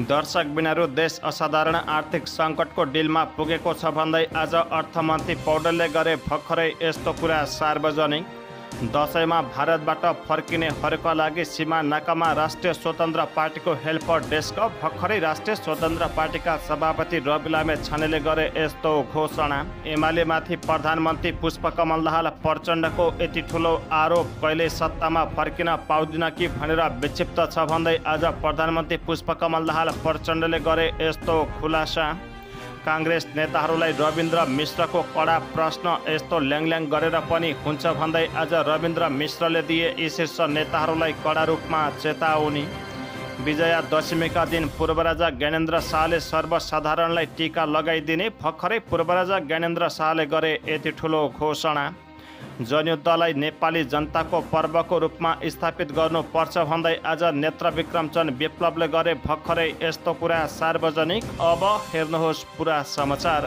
दर्शक बिनारू देश असाधारण आर्थिक सङ्कटको डिलमा पुगेको छ भन्दै आज अर्थमन्त्री पौडेलले गरे भर्खरै यस्तो कुरा सार्वजनिक। दशैंमा भारतबाट फर्किनेहरूका लागि सीमा नाकामा राष्ट्रिय स्वतन्त्र पार्टीको हेल्पर डेस्क। भर्खरै राष्ट्रिय स्वतन्त्र पार्टीका सभापति रवि लामे छानेले गरे यस्तो घोषणा। एमालेमाथि प्रधानमन्त्री पुष्पकमल दाहाल प्रचण्डको यति ठुलो आरोप कहिले सत्तामा फर्किन पाउँदिन कि भनेर विक्षिप्त छ भन्दै आज प्रधानमन्त्री पुष्पकमल दाहाल प्रचण्डले गरे यस्तो खुलासा। काङ्ग्रेस नेताहरूलाई रविन्द्र मिश्रको कडा प्रश्न, यस्तो ल्याङल्याङ गरेर पनि हुन्छ भन्दै आज रविन्द्र मिश्रले दिए यी शीर्ष नेताहरूलाई कडा रूपमा चेतावनी। विजया दशमीका दिन पूर्वराजा ज्ञानेन्द्र शाहले सर्वसाधारणलाई टीका लगाइदिने। भर्खरै पूर्वराजा ज्ञानेन्द्र शाहले गरे यति ठुलो घोषणा। जनयुद्धलाई नेपाली जनताको पर्वको रूपमा स्थापित गर्नुपर्छ भन्दै आज नेत्रविक्रमचन विप्लवले गरे भर्खरै यस्तो कुरा सार्वजनिक। अब हेर्नुहोस् पुरा समाचार।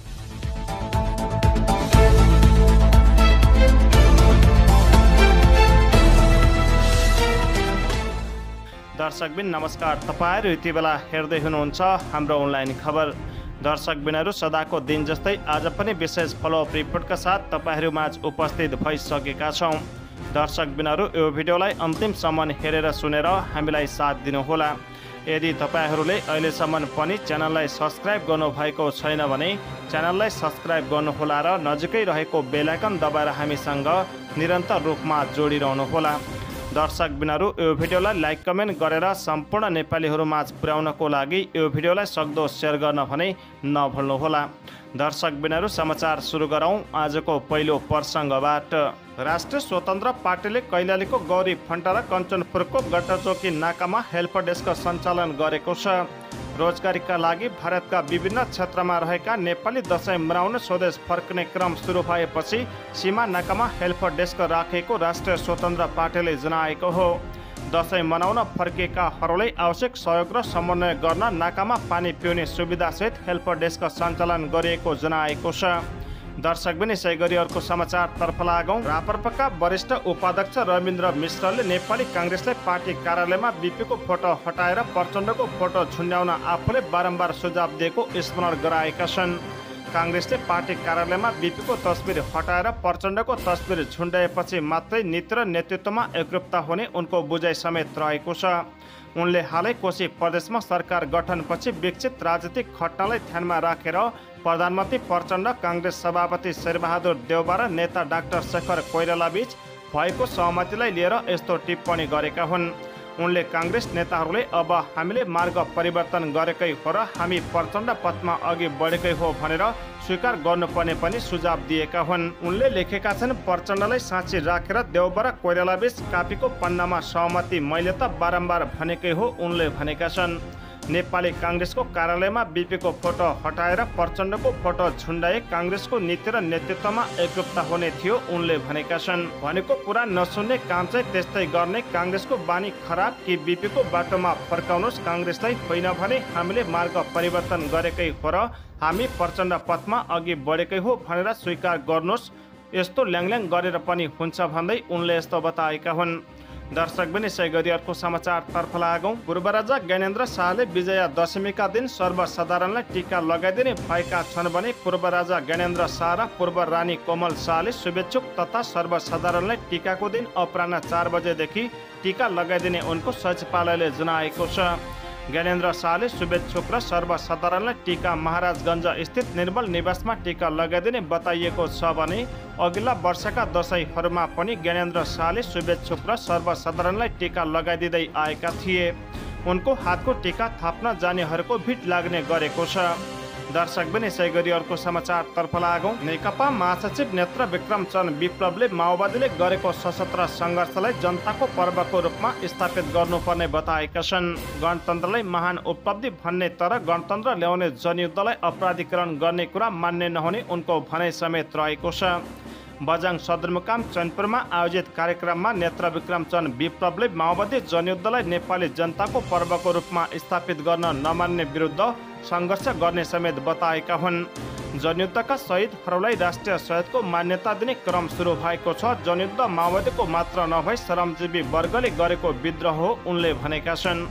दर्शकबिन नमस्कार, तपाईहरु यति बेला हेर्दै हुनुहुन्छ हाम्रो अनलाइन खबर। दर्शकबिनहरु सदाको दिन जस्तै आज पनि विशेष फलोअप रिपोर्टका साथ तपाईहरुमाझ उपस्थित भइसकेका छौं। दर्शकबिनहरु यो भिडियोलाई अन्तिमसम्म हेरेर सुनेर हामीलाई साथ दिनुहोला। यदि तपाईहरुले अहिलेसम्म पनि च्यानललाई सब्स्क्राइब गर्नुभएको छैन भने च्यानललाई सब्स्क्राइब गर्नुहोला र नजिकै रहेको बेल आइकन दबाएर हामीसँग निरन्तर रूपमा जोडिरहनुहोला। दर्शकबिनहरु यो भिडियोलाई लाइक कमेन्ट गरेर सम्पूर्ण नेपालीहरुमाझ पुर्याउनको लागि यो भिडियोलाई सक्दो शेयर गर्न भने नभुल्नुहोला। दर्शकबिनहरु समाचार सुरु गरौं आजको पहिलो प्रसङ्गबाट। राष्ट्रिय स्वतन्त्र पार्टीले कैलालीको गौरी फन्टा र कञ्चनपुरको गट्टाचौकी नाकामा हेल्पर डेस्क सञ्चालन गरेको छ। रोजगारीका लागि भारतका विभिन्न क्षेत्रमा रहेका नेपाली दशैं मनाउन स्वदेश फर्कने क्रम सुरु भएपछि सीमा नाकामा हेल्पर डेस्क राखेको राष्ट्रिय स्वतन्त्र पार्टीले जनाएको हो। दशैं मनाउन फर्किएकाहरूलाई आवश्यक सहयोग र समन्वय गर्न नाकामा पानी पिउने सुविधासहित हेल्पर डेस्क सञ्चालन गरिएको जनाएको छ। दर्शकबिन यसै गरी अर्को समाचारतर्फ लागौं। राप्रपाका वरिष्ठ उपाध्यक्ष रविन्द्र मिश्रले नेपाली काङ्ग्रेसले पार्टी कार्यालयमा बीपीको फोटो हटाएर प्रचण्डको फोटो झुन्ड्याउन आफूले बारम्बार सुझाव दिएको स्मरण गराएका छन्। काङ्ग्रेसले पार्टी कार्यालयमा बीपीको तस्बिर हटाएर प्रचण्डको तस्बिर झुन्ड्याएपछि मात्रै नीति र नेतृत्वमा एकरूपता हुने उनको बुझाइ समेत रहेको छ। उनले हालै कोशी प्रदेशमा सरकार गठनपछि विकसित राजनीतिक घटनालाई ध्यानमा राखेर प्रधानमन्त्री प्रचण्ड, काङ्ग्रेस सभापति शेरबहादुर देउवा र नेता डाक्टर शेखर कोइराला बीच भएको सहमतिलाई लिएर यस्तो टिप्पणी गरेका हुन्। उनले काङ्ग्रेस नेताहरूले अब हामीले मार्ग परिवर्तन गरेकै हो र हामी प्रचण्ड पथमा अघि बढेकै हो भनेर स्वीकार गर्नुपर्ने पनि सुझाव दिएका हुन्। उनले लेखेका छन्, प्रचण्डलाई साँची राखेर देउवा र कोइराला बीच कापीको पन्नामा सहमति मैले त बारम्बार भनेकै हो उनले भनेका छन्। नेपाली काङ्ग्रेसको कार्यालयमा बीपीको फोटो हटाएर प्रचण्डको फोटो झुन्डाए काङ्ग्रेसको नीति र नेतृत्वमा एकरूपता हुने थियो उनले भनेका छन्। भनेको कुरा नसुन्ने काम चाहिँ त्यस्तै गर्ने काङ्ग्रेसको बानी खराब कि बीपीको बाटोमा फर्काउनुहोस् काङ्ग्रेसलाई, होइन भने हामीले मार्ग परिवर्तन गरेकै हो र हामी प्रचण्ड पथमा अघि बढेकै हो भनेर स्वीकार गर्नुहोस्। यस्तो ल्याङल्याङ गरेर पनि हुन्छ भन्दै उनले यस्तो बताएका हुन्। दर्शकबिन यसै गरी अर्को समाचारतर्फ लागौं। पूर्वराजा ज्ञानेन्द्र शाहले विजया दशमीका दिन सर्वसाधारणलाई टीका लगाइदिने भएका छन् भने पूर्वराजा ज्ञानेन्द्र शाह र पूर्व रानी कोमल शाहले शुभेच्छुक तथा सर्वसाधारणलाई टीकाको दिन अपराह्न 4 बजेदेखि टीका लगाइदिने उनको सचिवालयले जनाएको छ। ज्ञानेन्द्र शाहले शुभेच्छुक र सर्वसाधारणलाई टीका महाराजगञ्ज स्थित निर्मल निवासमा टीका लगाइदिने बताइएको छ भने अघिल्ला वर्षका दशैंहरूमा पनि ज्ञानेन्द्र शाहले शुभेच्छुक र सर्वसाधारणलाई टीका लगाइदिँदै आएका थिए। उनको हातको टीका थाप्न जानेहरूको भिड लाग्ने गरेको छ। दर्शकबिन यसै गरी अर्को समाचारतर्फ लागौं। नेकपा महासचिव नेत्रविक्रमचन विप्लवले माओवादीले गरेको सशस्त्र सङ्घर्षलाई जनताको पर्वको रूपमा स्थापित गर्नुपर्ने बताएका छन्। गणतन्त्रलाई महान उपलब्धि भन्ने तर गणतन्त्र ल्याउने जनयुद्धलाई अपराधीकरण गर्ने कुरा मान्ने नहुने उनको भनाइ समेत रहेको छ। बझाङ सदरमुकाम चैनपुरमा आयोजित कार्यक्रममा नेत्रविक्रमचन विप्लवले माओवादी जनयुद्धलाई नेपाली जनताको पर्वको रूपमा स्थापित गर्न नमान्ने विरुद्ध सङ्घर्ष गर्ने समेत बताएका हुन्। जनयुद्धका शहीदहरूलाई राष्ट्रिय शहीदको मान्यता दिने क्रम सुरु भएको छ। जनयुद्ध माओवादीको मात्र नभई श्रमजीवी वर्गले गरेको विद्रोह हो उनले भनेका छन्।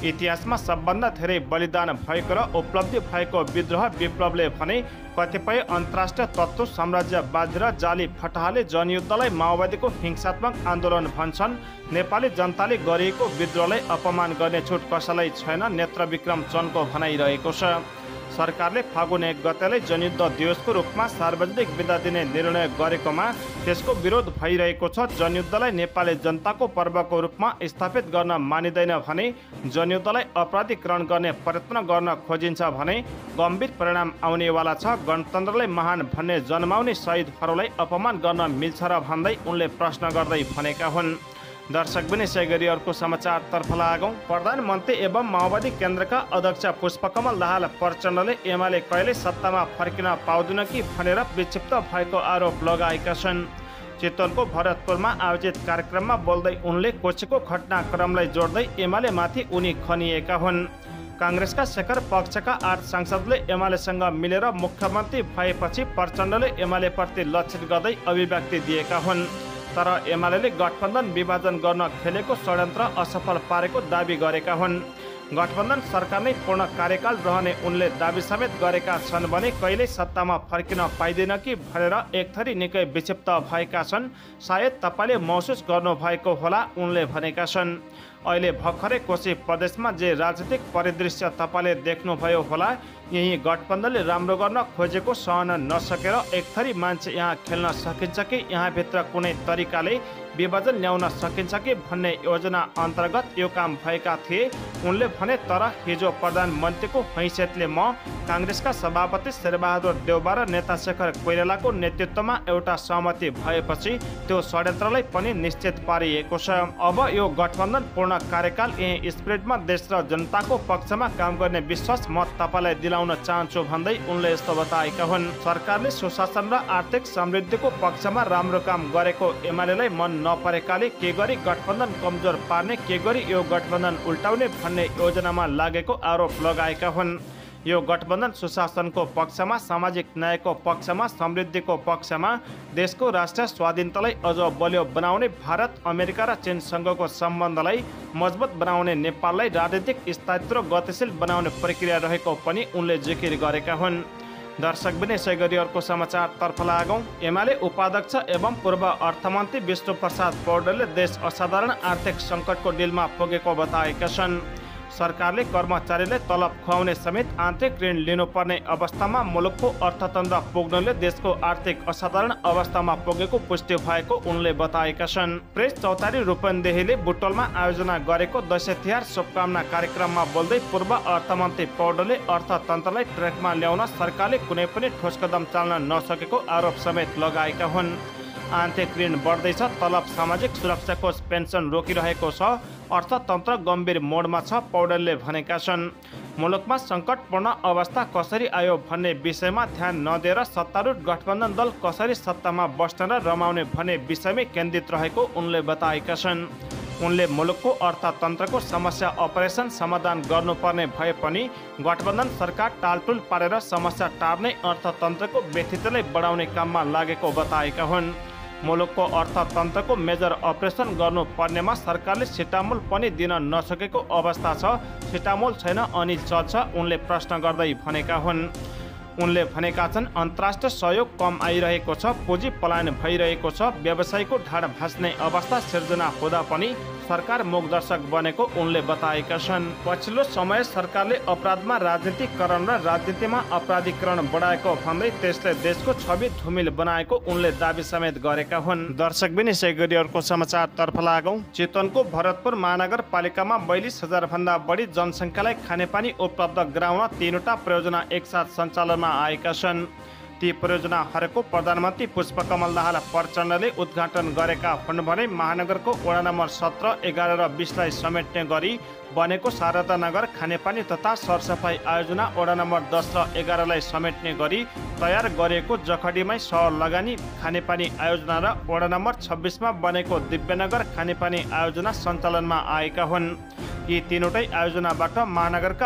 इतिहासमा सबभन्दा धेरै बलिदान भएको र उपलब्धि भएको विद्रोह विप्लवले भने कतिपय अन्तर्राष्ट्रिय तत्त्व साम्राज्यवादी र जाली फटाहाले जनयुद्धलाई माओवादीको हिंसात्मक आन्दोलन भन्छन्। नेपाली जनताले गरिएको विद्रोहलाई अपमान गर्ने छुट कसैलाई छैन, नेत्रविक्रम चन्दको भनाइरहेको छ। सरकारले फागुन 1 गतेलाई जनयुद्ध दिवसको रूपमा सार्वजनिक बिदा दिने निर्णय गरेकोमा त्यसको विरोध भइरहेको छ। जनयुद्धलाई नेपाली जनताको पर्वको रूपमा स्थापित गर्न मानिँदैन भने जनयुद्धलाई अपराधीकरण गर्ने प्रयत्न गर्न खोजिन्छ भने गम्भीर परिणाम आउनेवाला छ। गणतन्त्रलाई महान भन्ने जन्माउने शहीदहरूलाई अपमान गर्न मिल्छ र भन्दै उनले प्रश्न गर्दै भनेका हुन्। दर्शकबिन यसै गरी अर्को समाचारतर्फ लागौँ। प्रधानमन्त्री एवं माओवादी केन्द्रका अध्यक्ष पुष्पकमल दाहाल प्रचण्डले एमाले कहिले सत्तामा फर्किन पाउँदैन कि भनेर विक्षिप्त भएको आरोप लगाएका छन्। चितवनको भरतपुरमा आयोजित कार्यक्रममा बोल्दै उनले कोशीको घटनाक्रमलाई जोड्दै एमालेमाथि उनी खनिएका हुन्। काङ्ग्रेसका शेखर पक्षका 8 सांसदले एमालेसँग मिलेर मुख्यमन्त्री भएपछि प्रचण्डले एमालेप्रति लक्षित गर्दै अभिव्यक्ति दिएका हुन्। तर एमाले गठबन्धन विभाजन गर्न खेलेको षड्यन्त्र असफल पारेको दाबी गरेका हुन्। गठबन्धन सरकार नै पूर्ण कार्यकाल रहने उनले दाबी समेत गरेका छन् भने कहिल्यै सत्तामा फर्किन पाइँदैन कि भनेर एकथरी निकै विक्षिप्त भएका छन्। सायद तपाईँले महसुस गर्नुभएको होला, उनले भनेका छन्। अहिले भर्खरै कोशी प्रदेशमा जे राजनीतिक परिदृश्य तपाईँले देख्नुभयो होला, यही गठबन्धनले राम्रो गर्न खोजेको सहन नसकेर एकथरी मान्छे यहाँ खेल्न सकिन्छ कि यहाँभित्र कुनै तरिकाले विभाजन ल्याउन सकिन्छ कि भन्ने योजना अन्तर्गत यो काम भएका थिए, उनले भने। तर हिजो प्रधानमन्त्रीको हैसियतले म काङ्ग्रेसका सभापति शेरबहादुर देउबा र नेता शेखर कोइरालाको नेतृत्वमा एउटा सहमति भएपछि त्यो षड्यन्त्रलाई पनि निश्चित पारिएको छ। अब यो गठबन्धन पूर्ण कार्यकाल यही स्पिरिटमा देश र जनताको पक्षमा काम गर्ने विश्वास म तपाईँलाई दिलाउन चाहन्छु भन्दै उनले यस्तो बताएका हुन्। सरकारले सुशासन र आर्थिक समृद्धिको पक्षमा राम्रो काम गरेको एमालेलाई मन नपरेकाले के गरी गठबन्धन कमजोर पार्ने, के गरी यो गठबन्धन उल्टाउने भन्ने योजनामा लागेको आरोप लगाएका हुन्। यो गठबन्धन सुशासनको पक्षमा, सामाजिक न्यायको पक्षमा, समृद्धिको पक्षमा, देशको राष्ट्रिय स्वाधीनतालाई अझ बलियो बनाउने, भारत अमेरिका र चीनसँगको सम्बन्धलाई मजबुत बनाउने, नेपाललाई राजनीतिक स्थायित्व गतिशील बनाउने प्रक्रिया रहेको पनि उनले जिकिर गरेका हुन्। दर्शकबिन यसै गरी अर्को समाचारतर्फ लागौँ। एमाले उपाध्यक्ष एवं पूर्व अर्थमन्त्री विष्णु प्रसाद पौडेलले देश असाधारण आर्थिक सङ्कटको डिलमा पुगेको बताएका छन्। सरकारले कर्मचारीलाई तलब खुवाउने समेत आन्तरिक ऋण लिनुपर्ने अवस्थामा मुलुकको अर्थतन्त्र पुग्नुले देशको आर्थिक असाधारण अवस्थामा पुगेको पुष्टि भएको उनले बताएका छन्। प्रेस चौतारी रूपन्देहीले बुटोलमा आयोजना गरेको दशैं तिहार शुभकामना कार्यक्रममा बोल्दै पूर्व अर्थमन्त्री पौडेलले अर्थतन्त्रलाई ट्र्याकमा ल्याउन सरकारले कुनै पनि ठोस कदम चाल्न नसकेको आरोप समेत लगाएका हुन्। आर्थिक ऋण बढ्दैछ, तलब, सामाजिक सुरक्षा कोष पेन्सन रोकिरहेको छ, अर्थतन्त्र गम्भीर मोडमा छ, पौडेलले भनेका छन्। मुलुकमा सङ्कटपूर्ण अवस्था कसरी आयो भन्ने विषयमा ध्यान नदिएर सत्तारूढ गठबन्धन दल कसरी सत्तामा बस्न र रमाउने भन्ने विषयमै केन्द्रित रहेको उनले बताएका छन्। उनले मुलुकको अर्थतन्त्रको समस्या अपरेसन समाधान गर्नुपर्ने भए पनि गठबन्धन सरकार टालटुल पारेर समस्या टार्ने, अर्थतन्त्रको व्यथितलाई बढाउने काममा लागेको बताएका हुन्। मुलुकको अर्थतन्त्रको मेजर अपरेसन गर्नुपर्नेमा सरकारले सिटामोल पनि दिन नसकेको अवस्था छ। सिटामोल छैन अनि चल्छ, उनले प्रश्न गर्दै भनेका हुन्। उनले भनेका छन्, अन्तर्राष्ट्रिय सहयोग कम आइरहेको छ, पुँजी पलायन भइरहेको छ, व्यवसायको ढाड भाँच्ने अवस्था सिर्जना हुँदा पनि सरकार मूकदर्शक बनेको उनले बताएका छन्। पछिल्लो समय सरकारले अपराधमा राजनीतिकरण र राजनीतिमा अपराधीकरण बढाएको भन्दै त्यसले देशको छवि धुमिल बनाएको उनले दाबी समेत गरेका हुन्। दर्शकबिन यसै गरी अर्को समाचारतर्फ लागौँ। चितवनको भरतपुर महानगरपालिकामा 42,000 भन्दा बढी जनसङ्ख्यालाई खानेपानी उपलब्ध गराउन 3वटा परियोजना एकसाथ सञ्चालनमा आएका छन्। ती परियोजनाहरूको प्रधानमन्त्री पुष्पकमल दाहाल प्रचण्डले उद्घाटन गरेका हुन् भने महानगरको वडा नम्बर 17, 11 र 20लाई समेट्ने गरी बनेको शारदानगर खानेपानी तथा सरसफाई आयोजना, वडा नम्बर 10 र 11लाई समेट्ने गरी तयार गरिएको जखडीमै सहलगानी खानेपानी आयोजना र वडा नम्बर 26मा बनेको दिव्यनगर खानेपानी आयोजना सञ्चालनमा आएका हुन्। यी तीनवटै आयोजनाबाट महानगरका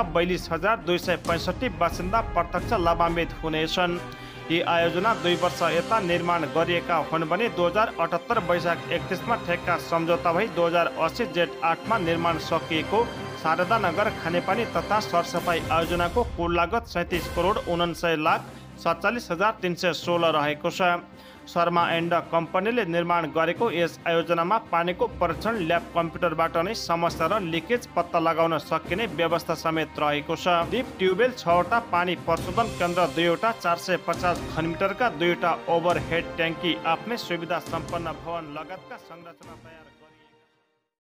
42,265 बासिन्दा प्रत्यक्ष लाभान्वित हुनेछन्। यी आयोजना 2 वर्ष यता निर्माण गरिएका हुन् भने 2078 वैशाख 31मा ठेक्का सम्झौता भई 2080 जेठ 8मा निर्माण सकिएको शारदा नगर खानेपानी तथा सरसफाई आयोजनाको कुल लागत 37 करोड 49,47,316 रहेको छ। शर्मा एन्ड कम्पनीले निर्माण गरेको यस आयोजनामा पानीको परीक्षण ल्याब कम्प्युटरबाट नै समस्या र लिकेज पत्ता लगाउन सकिने व्यवस्था समेत रहेको छ। डिप ट्युबवेल 6वटा, पानी प्रशोधन केन्द्र 2वटा, 450 घनमिटरका 2वटा ओभरहेड ट्याङ्की, आफ्नै सुविधा सम्पन्न भवन लगायतका संरचना तयार